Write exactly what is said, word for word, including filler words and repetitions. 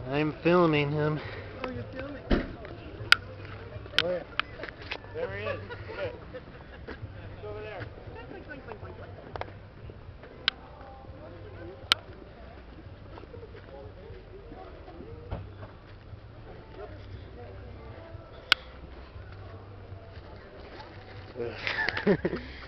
I'm filming him. Oh, you're filming? Where? There he is. Good. He's over there. Ugh.